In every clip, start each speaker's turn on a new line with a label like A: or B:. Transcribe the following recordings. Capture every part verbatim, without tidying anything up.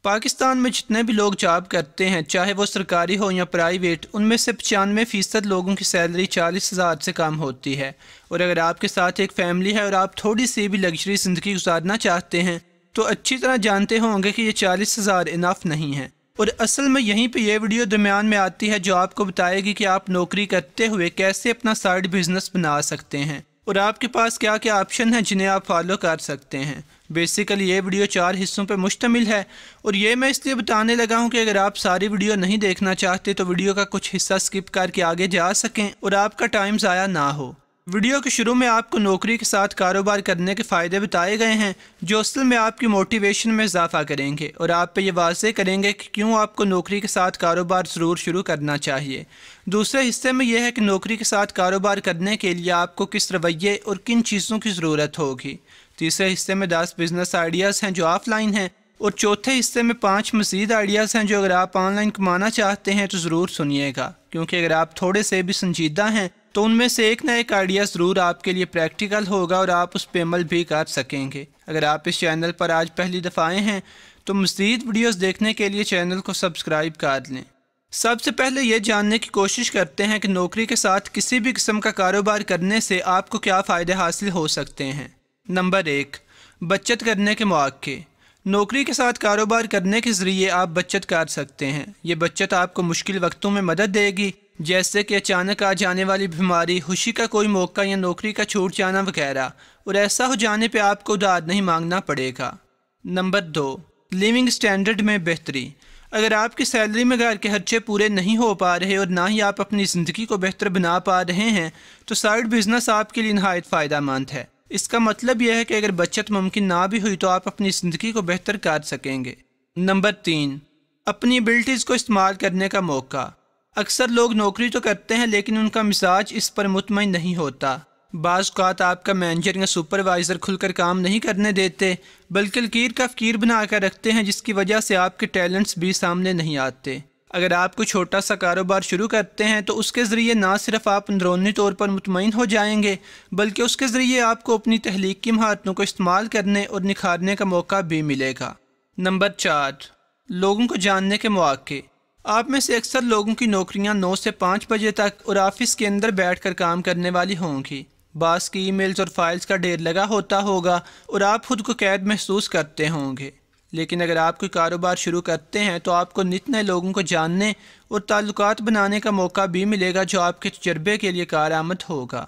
A: پاکستان میں جتنے بھی لوگ جاب کرتے ہیں، چاہے وہ سرکاری ہو یا پرائیویٹ، ان میں سے پچانوے فیصد لوگوں کی سیلری چالیس ہزار سے کم ہوتی ہے۔ اور اگر آپ کے ساتھ ایک فیملی ہے اور آپ تھوڑی سی بھی لگژری زندگی گزارنا چاہتے ہیں تو اچھی طرح جانتے ہوں گے کہ یہ چالیس ہزار انف نہیں ہے۔ اور اصل میں یہیں پہ یہ ویڈیو درمیان میں آتی ہے جو آپ کو بتائے گی کہ آپ نوکری کرتے ہوئے کیسے اپنا سائیڈ بزنس بنا سکتے ہیں اور آپ کے پاس کیا کیا آپشن ہیں جنہیں آپ فالو کر سکتے ہیں۔ بیسیکلی یہ ویڈیو چار حصوں پہ مشتمل ہے اور یہ میں اس لیے بتانے لگا ہوں کہ اگر آپ ساری ویڈیو نہیں دیکھنا چاہتے تو ویڈیو کا کچھ حصہ سکپ کر کے آگے جا سکیں اور آپ کا ٹائم ضائع نہ ہو۔ ویڈیو کے شروع میں آپ کو نوکری کے ساتھ کاروبار کرنے کے فائدے بتائے گئے ہیں جو اصل میں آپ کی موٹیویشن میں اضافہ کریں گے اور آپ پہ یہ واضح کریں گے کہ کیوں آپ کو نوکری کے ساتھ کاروبار ضرور شروع کرنا چاہیے۔ دوسرے حصے میں یہ ہے کہ نوکری کے ساتھ کاروبار کرنے کے لیے آپ کو کس رویے اور کن چیزوں کی ضرورت ہوگی۔ تیسرے حصے میں دس بزنس آئیڈیاز ہیں جو آف لائن ہیں اور چوتھے حصے میں پانچ مزید آئیڈیاز ہیں جو اگر آپ آن لائن کمانا چاہتے ہیں تو ضرور سنیے گا، کیونکہ اگر آپ تھوڑے سے بھی سنجیدہ ہیں تو ان میں سے ایک نہ ایک آئیڈیا ضرور آپ کے لیے پریکٹیکل ہوگا اور آپ اس پہ عمل بھی کر سکیں گے۔ اگر آپ اس چینل پر آج پہلی دفعہ آئے ہیں تو مزید ویڈیوز دیکھنے کے لیے چینل کو سبسکرائب کر لیں۔ سب سے پہلے یہ جاننے کی کوشش کرتے ہیں کہ نوکری کے ساتھ کسی بھی قسم کا کاروبار کرنے سے آپ کو کیا فائدے حاصل ہو سکتے ہیں۔ نمبر ایک، بچت کرنے کے مواقع۔ نوکری کے ساتھ کاروبار کرنے کے ذریعے آپ بچت کر سکتے ہیں۔ یہ بچت آپ کو مشکل وقتوں میں مدد دے گی، جیسے کہ اچانک آ جانے والی بیماری، خوشی کا کوئی موقع یا نوکری کا چھوٹ جانا وغیرہ، اور ایسا ہو جانے پہ آپ کو ادھار نہیں مانگنا پڑے گا۔ نمبر دو، لیونگ سٹینڈرڈ میں بہتری۔ اگر آپ کی سیلری میں گھر کے خرچے پورے نہیں ہو پا رہے اور نہ ہی آپ اپنی زندگی کو بہتر بنا پا رہے ہیں تو سائیڈ بزنس آپ کے لیے نہایت فائدہ مند ہے۔ اس کا مطلب یہ ہے کہ اگر بچت ممکن نہ بھی ہوئی تو آپ اپنی زندگی کو بہتر کر سکیں گے۔ نمبر تین، اپنی ایبلٹیز کو استعمال کرنے کا موقع۔ اکثر لوگ نوکری تو کرتے ہیں لیکن ان کا مزاج اس پر مطمئن نہیں ہوتا۔ بعض اوقات آپ کا مینیجر یا سپروائزر کھل کر کام نہیں کرنے دیتے بلکہ لکیر کا فقیر بنا کر رکھتے ہیں، جس کی وجہ سے آپ کے ٹیلنٹس بھی سامنے نہیں آتے۔ اگر آپ کوئی چھوٹا سا کاروبار شروع کرتے ہیں تو اس کے ذریعے نہ صرف آپ اندرونی طور پر مطمئن ہو جائیں گے بلکہ اس کے ذریعے آپ کو اپنی تخلیق کی مہارتوں کو استعمال کرنے اور نکھارنے کا موقع بھی ملے گا۔ نمبر چار، لوگوں کو جاننے کے مواقع۔ آپ میں سے اکثر لوگوں کی نوکریاں نو سے پانچ بجے تک اور آفس کے اندر بیٹھ کر کام کرنے والی ہوں گی۔ بعض کی ای میلز اور فائلز کا ڈھیر لگا ہوتا ہوگا اور آپ خود کو قید محسوس کرتے ہوں گے، لیکن اگر آپ کوئی کاروبار شروع کرتے ہیں تو آپ کو نت نئے لوگوں کو جاننے اور تعلقات بنانے کا موقع بھی ملے گا جو آپ کے تجربے کے لیے کارآمد ہوگا۔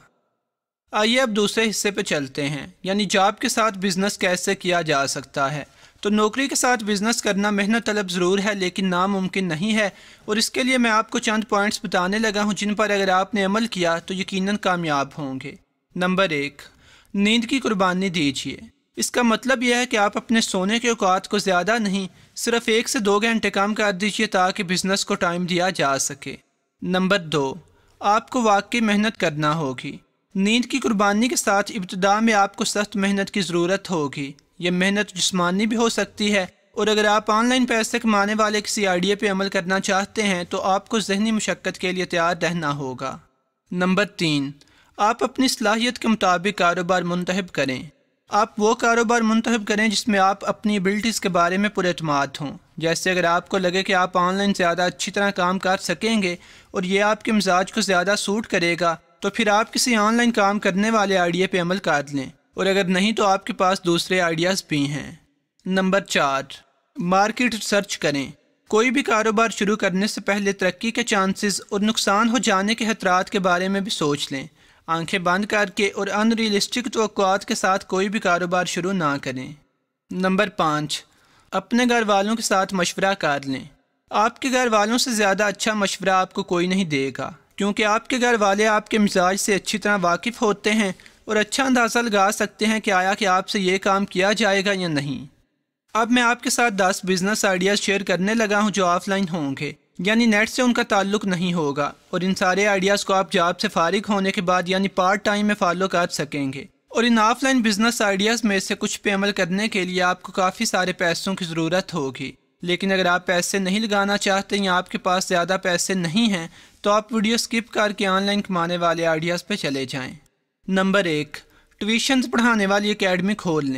A: آئیے اب دوسرے حصے پہ چلتے ہیں، یعنی جاب کے ساتھ بزنس کیسے کیا جا سکتا ہے۔ تو نوکری کے ساتھ بزنس کرنا محنت طلب ضرور ہے لیکن ناممکن نہیں ہے، اور اس کے لیے میں آپ کو چند پوائنٹس بتانے لگا ہوں جن پر اگر آپ نے عمل کیا تو یقیناً کامیاب ہوں گے۔ نمبر ایک، نیند کی قربانی دیجیے۔ اس کا مطلب یہ ہے کہ آپ اپنے سونے کے اوقات کو زیادہ نہیں، صرف ایک سے دو گھنٹے کم کر دیجیے تاکہ بزنس کو ٹائم دیا جا سکے۔ نمبر دو، آپ کو واقعی محنت کرنا ہوگی۔ نیند کی قربانی کے ساتھ ابتدا میں آپ کو سخت محنت کی ضرورت ہوگی۔ یہ محنت جسمانی بھی ہو سکتی ہے، اور اگر آپ آن لائن پیسے کمانے والے کسی آئیڈیا پہ عمل کرنا چاہتے ہیں تو آپ کو ذہنی مشقت کے لیے تیار رہنا ہوگا۔ نمبر تین، آپ اپنی صلاحیت کے مطابق کاروبار منتخب کریں۔ آپ وہ کاروبار منتخب کریں جس میں آپ اپنی ایبلٹیز کے بارے میں پر اعتماد ہوں، جیسے اگر آپ کو لگے کہ آپ آن لائن زیادہ اچھی طرح کام کر سکیں گے اور یہ آپ کے مزاج کو زیادہ سوٹ کرے گا تو پھر آپ کسی آن لائن کام کرنے والے آئیڈیا پہ عمل کر لیں، اور اگر نہیں تو آپ کے پاس دوسرے آئیڈیاز بھی ہیں۔ نمبر چار، مارکیٹ ریسرچ کریں۔ کوئی بھی کاروبار شروع کرنے سے پہلے ترقی کے چانسز اور نقصان ہو جانے کے خطرات کے بارے میں بھی سوچ لیں۔ آنکھیں بند کر کے اور ان ریئلسٹک توقعات کے ساتھ کوئی بھی کاروبار شروع نہ کریں۔ نمبر پانچ، اپنے گھر والوں کے ساتھ مشورہ کر لیں۔ آپ کے گھر والوں سے زیادہ اچھا مشورہ آپ کو کوئی نہیں دے گا، کیونکہ آپ کے گھر والے آپ کے مزاج سے اچھی طرح واقف ہوتے ہیں اور اچھا اندازہ لگا سکتے ہیں کہ آیا کہ آپ سے یہ کام کیا جائے گا یا نہیں۔ اب میں آپ کے ساتھ دس بزنس آئیڈیاز شیئر کرنے لگا ہوں جو آف لائن ہوں گے، یعنی نیٹ سے ان کا تعلق نہیں ہوگا، اور ان سارے آئیڈیاز کو آپ جاب سے فارغ ہونے کے بعد یعنی پارٹ ٹائم میں فالو کر سکیں گے۔ اور ان آف لائن بزنس آئیڈیاز میں سے کچھ پہ عمل کرنے کے لیے آپ کو کافی سارے پیسوں کی ضرورت ہوگی، لیکن اگر آپ پیسے نہیں لگانا چاہتے یا آپ کے پاس زیادہ پیسے نہیں ہیں تو آپ ویڈیو سکپ کر کے آن لائن کمانے والے آئیڈیاز پہ چلے جائیں۔ نمبر ایک، ٹیوشنز پڑھانے والی اکیڈمی کھول لیں۔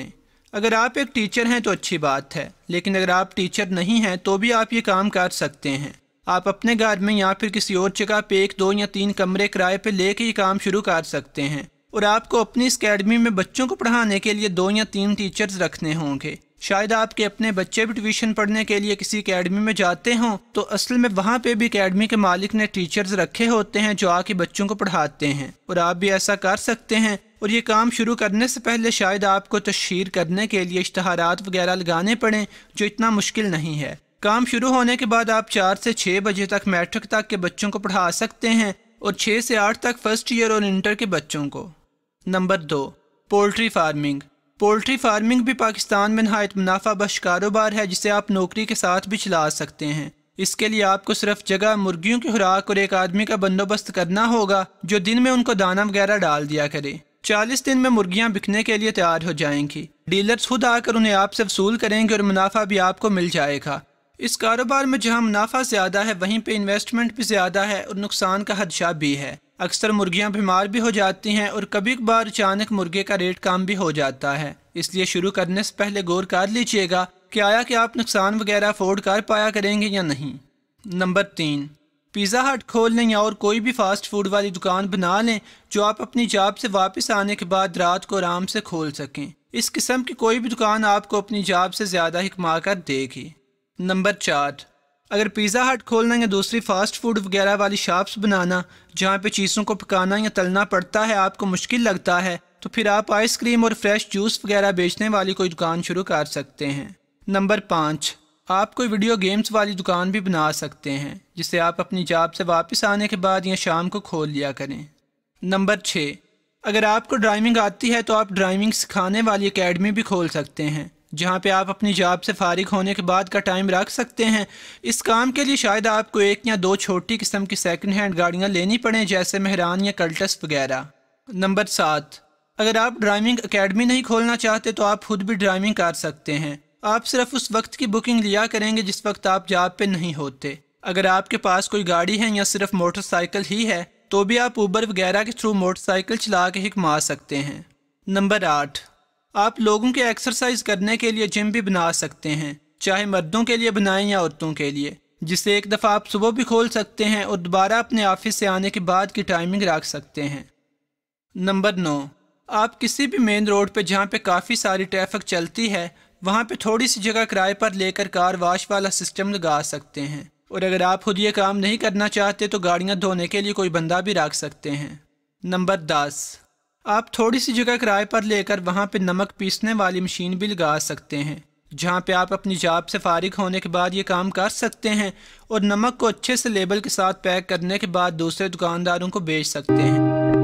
A: اگر آپ ایک ٹیچر ہیں تو اچھی بات ہے، لیکن اگر آپ ٹیچر نہیں ہیں تو بھی آپ یہ کام کر سکتے ہیں۔ آپ اپنے گھر میں یا پھر کسی اور جگہ پہ ایک دو یا تین کمرے کرائے پہ لے کے یہ کام شروع کر سکتے ہیں، اور آپ کو اپنی اس اکیڈمی میں بچوں کو پڑھانے کے لیے دو یا تین ٹیچرز رکھنے ہوں گے۔ شاید آپ کے اپنے بچے بھی ٹیوشن پڑھنے کے لیے کسی اکیڈمی میں جاتے ہوں، تو اصل میں وہاں پہ بھی اکیڈمی کے مالک نے ٹیچرز رکھے ہوتے ہیں جو آ کے بچوں کو پڑھاتے ہیں، اور آپ بھی ایسا کر سکتے ہیں۔ اور یہ کام شروع کرنے سے پہلے شاید آپ کو تشہیر کرنے کے لیے اشتہارات وغیرہ لگانے پڑیں، جو اتنا مشکل نہیں ہے۔ کام شروع ہونے کے بعد آپ چار سے چھ بجے تک میٹرک تک کے بچوں کو پڑھا سکتے ہیں، اور چھ سے آٹھ تک فرسٹ ایئر اور انٹر کے بچوں کو۔ نمبر دو، پولٹری فارمنگ۔ پولٹری فارمنگ بھی پاکستان میں نہایت منافع بخش کاروبار ہے، جسے آپ نوکری کے ساتھ بھی چلا سکتے ہیں۔ اس کے لیے آپ کو صرف جگہ، مرغیوں کی خوراک اور ایک آدمی کا بندوبست کرنا ہوگا جو دن میں ان کو دانہ وغیرہ ڈال دیا کرے۔ چالیس دن میں مرغیاں بکنے کے لیے تیار ہو جائیں گی۔ ڈیلرز خود آ کر انہیں آپ سے وصول کریں گے اور منافع بھی آپ کو مل جائے گا۔ اس کاروبار میں جہاں منافع زیادہ ہے وہیں پہ انویسٹمنٹ بھی زیادہ ہے اور نقصان کا خدشہ بھی ہے۔ اکثر مرغیاں بیمار بھی ہو جاتی ہیں اور کبھی کبھار اچانک مرغے کا ریٹ کم بھی ہو جاتا ہے، اس لیے شروع کرنے سے پہلے غور کر لیجئے گا کہ آیا کہ آپ نقصان وغیرہ افورڈ کر پایا کریں گے یا نہیں۔ نمبر تین، پیزا ہٹ کھول لیں یا اور کوئی بھی فاسٹ فوڈ والی دکان بنا لیں جو آپ اپنی جاب سے واپس آنے کے بعد رات کو آرام سے کھول سکیں۔ اس قسم کی کوئی بھی دکان آپ کو اپنی جاب سے زیادہ ہی کما کر دے گی۔ نمبر چار، اگر پیزا ہٹ کھولنا یا دوسری فاسٹ فوڈ وغیرہ والی شاپس بنانا جہاں پہ چیزوں کو پکانا یا تلنا پڑتا ہے آپ کو مشکل لگتا ہے، تو پھر آپ آئس کریم اور فریش جوس وغیرہ بیچنے والی کوئی دکان شروع کر سکتے ہیں۔ نمبر پانچ، آپ کوئی ویڈیو گیمز والی دکان بھی بنا سکتے ہیں جسے آپ اپنی جاب سے واپس آنے کے بعد یا شام کو کھول لیا کریں۔ نمبر چھ، اگر آپ کو ڈرائیونگ آتی ہے تو آپ ڈرائیونگ سکھانے والی اکیڈمی بھی کھول سکتے ہیں جہاں پہ آپ اپنی جاب سے فارغ ہونے کے بعد کا ٹائم رکھ سکتے ہیں۔ اس کام کے لیے شاید آپ کو ایک یا دو چھوٹی قسم کی سیکنڈ ہینڈ گاڑیاں لینی پڑیں، جیسے مہران یا کلٹس وغیرہ۔ نمبر سات، اگر آپ ڈرائیونگ اکیڈمی نہیں کھولنا چاہتے تو آپ خود بھی ڈرائیونگ کر سکتے ہیں۔ آپ صرف اس وقت کی بکنگ لیا کریں گے جس وقت آپ جاب پہ نہیں ہوتے۔ اگر آپ کے پاس کوئی گاڑی ہے یا صرف موٹر سائیکل ہی ہے تو بھی آپ اوبر وغیرہ کے تھرو موٹر سائیکل چلا کے ہی کما سکتے ہیں۔ نمبر آٹھ، آپ لوگوں کے ایکسرسائز کرنے کے لیے جم بھی بنا سکتے ہیں، چاہے مردوں کے لیے بنائیں یا عورتوں کے لیے، جسے ایک دفعہ آپ صبح بھی کھول سکتے ہیں اور دوبارہ اپنے آفس سے آنے کے بعد کی ٹائمنگ رکھ سکتے ہیں۔ نمبر نو، آپ کسی بھی مین روڈ پہ جہاں پہ کافی ساری ٹریفک چلتی ہے وہاں پہ تھوڑی سی جگہ کرائے پر لے کر کار واش والا سسٹم لگا سکتے ہیں، اور اگر آپ خود یہ کام نہیں کرنا چاہتے تو گاڑیاں دھونے کے لیے کوئی بندہ بھی رکھ سکتے ہیں۔ نمبر دس، آپ تھوڑی سی جگہ کرائے پر لے کر وہاں پہ نمک پیسنے والی مشین بھی لگا سکتے ہیں جہاں پہ آپ اپنی جاب سے فارغ ہونے کے بعد یہ کام کر سکتے ہیں اور نمک کو اچھے سے لیبل کے ساتھ پیک کرنے کے بعد دوسرے دکانداروں کو بیچ سکتے ہیں۔